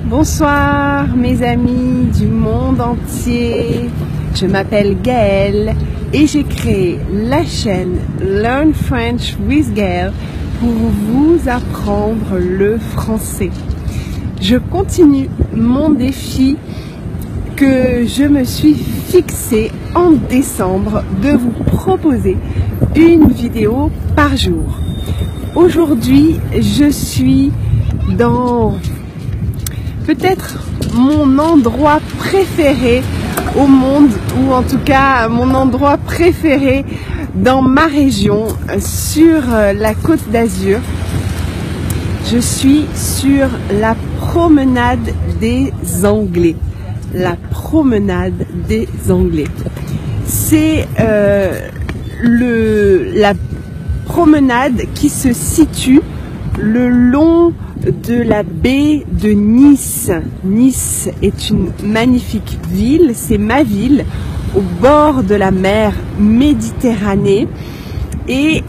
Bonsoir mes amis du monde entier, je m'appelle Gaëlle et j'ai créé la chaîne Learn French with Gaëlle pour vous apprendre le français. Je continue mon défi que je me suis fixé en décembre de vous proposer une vidéo par jour. Aujourd'hui, je suis dans peut-être mon endroit préféré au monde, ou en tout cas mon endroit préféré dans ma région, sur la Côte d'Azur. Je suis sur la promenade des Anglais. La promenade des Anglais. C'est la promenade qui se situe le long de la baie de Nice. Nice est une magnifique ville, c'est ma ville, au bord de la mer Méditerranée. Et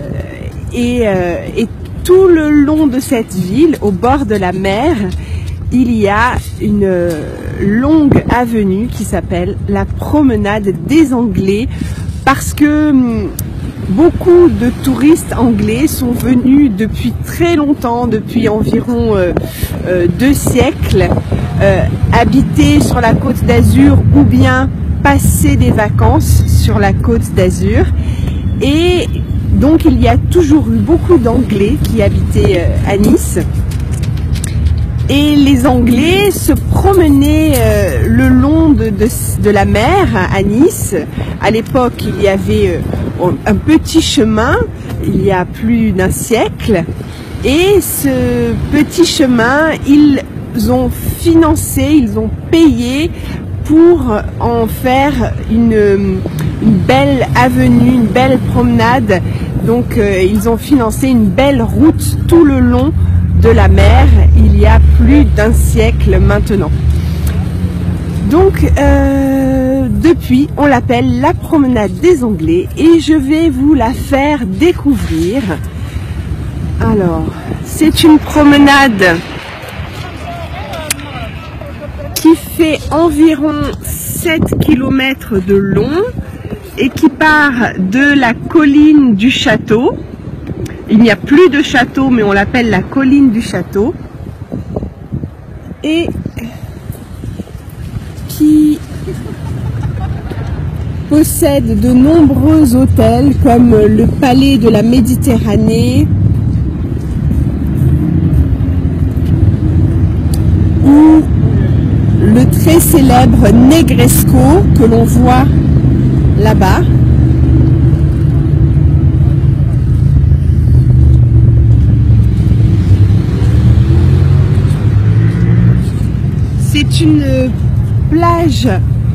tout le long de cette ville, au bord de la mer, il y a une longue avenue qui s'appelle la promenade des Anglais, parce que beaucoup de touristes anglais sont venus depuis très longtemps, depuis environ 2 siècles, habiter sur la Côte d'Azur ou bien passer des vacances sur la Côte d'Azur. Et donc il y a toujours eu beaucoup d'Anglais qui habitaient à Nice. Et les Anglais se promenaient le long de la mer à Nice. À l'époque, il y avait un petit chemin, il y a plus d'1 siècle. Et ce petit chemin, ils ont financé, ils ont payé pour en faire une belle avenue, une belle promenade. Donc ils ont financé une belle route tout le long de la mer, il y a plus d'1 siècle maintenant. Donc depuis, on l'appelle la promenade des Anglais et je vais vous la faire découvrir. Alors, c'est une promenade qui fait environ 7 km de long et qui part de la colline du château. Il n'y a plus de château, mais on l'appelle la colline du château. Et qui possède de nombreux hôtels comme le Palais de la Méditerranée ou le très célèbre Negresco que l'on voit là-bas. C'est une plage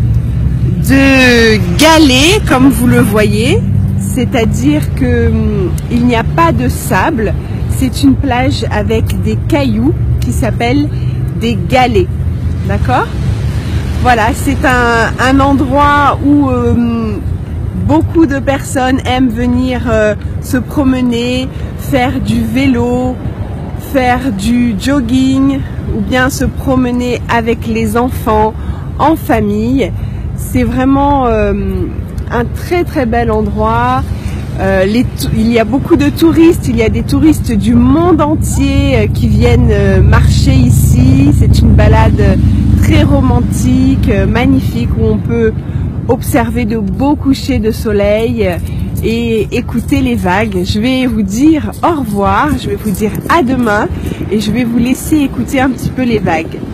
de galets, comme vous le voyez, c'est-à-dire qu'il n'y a pas de sable, c'est une plage avec des cailloux qui s'appellent des galets, d'accord? Voilà, c'est un endroit où beaucoup de personnes aiment venir se promener, faire du vélo, faire du jogging ou bien se promener avec les enfants en famille. C'est vraiment un très très bel endroit. Il y a beaucoup de touristes, il y a des touristes du monde entier qui viennent marcher ici. C'est une balade très romantique, magnifique, où on peut observer de beaux couchers de soleil et écouter les vagues. Je vais vous dire au revoir, je vais vous dire à demain et je vais vous laisser écouter un petit peu les vagues.